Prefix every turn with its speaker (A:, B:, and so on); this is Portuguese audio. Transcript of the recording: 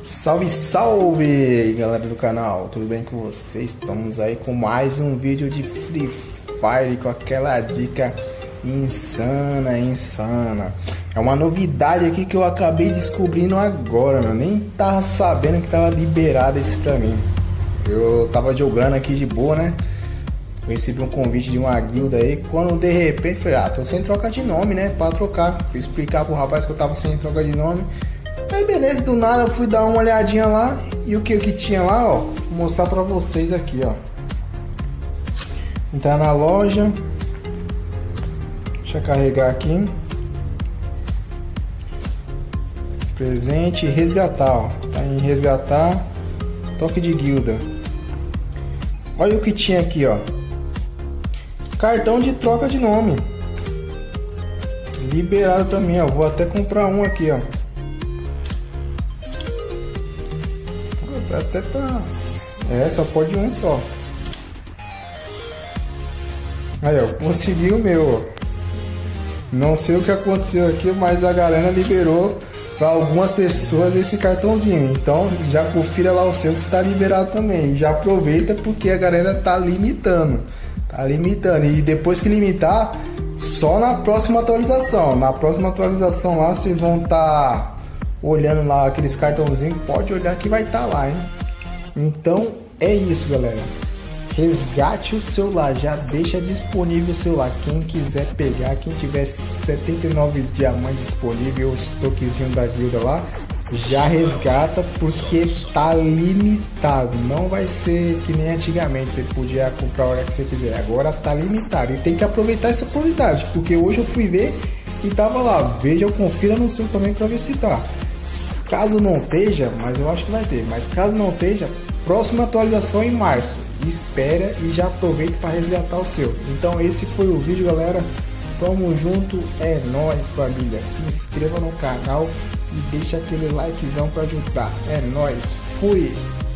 A: Salve, salve, galera do canal, tudo bem com vocês? Estamos aí com mais um vídeo de Free Fire com aquela dica insana. É uma novidade aqui que eu acabei descobrindo agora, mano. Nem tava sabendo que tava liberado isso pra mim. Eu tava jogando aqui de boa, né? Eu recebi um convite de uma guilda aí, quando de repente falei, tô sem troca de nome, né? Pra trocar. Fui explicar pro rapaz que eu tava sem troca de nome. Aí beleza, do nada eu fui dar uma olhadinha lá e o que tinha lá, ó, vou mostrar pra vocês aqui, ó. Entrar na loja, deixa eu carregar aqui, presente, resgatar, ó, tá em resgatar, toque de guilda. Olha o que tinha aqui, ó, cartão de troca de nome, liberado pra mim, ó, vou até comprar um aqui, ó. Até pra... só pode um só. Aí, ó, consegui o meu, ó. Não sei o que aconteceu aqui, mas a galera liberou para algumas pessoas esse cartãozinho. Então, já confira lá o seu se tá liberado também. E já aproveita porque a galera tá limitando. E depois que limitar, só na próxima atualização. Na próxima atualização lá, vocês vão estar... olhando lá aqueles cartãozinhos, pode olhar que vai estar lá, hein? Então é isso, galera. Resgate o celular, já deixa disponível o celular. Quem quiser pegar, quem tiver 79 diamantes disponível, os toquezinhos da guilda lá, já resgata porque tá limitado. Não vai ser que nem antigamente, você podia comprar a hora que você quiser. Agora tá limitado e tem que aproveitar essa oportunidade, porque hoje eu fui ver e tava lá. Veja, confira no seu também para ver se tá. Caso não esteja, mas eu acho que vai ter, mas caso não esteja, próxima atualização em março. Espera e já aproveita para resgatar o seu. Então esse foi o vídeo, galera. Tamo junto, é nóis, família. Se inscreva no canal e deixa aquele likezão para ajudar. É nóis, fui!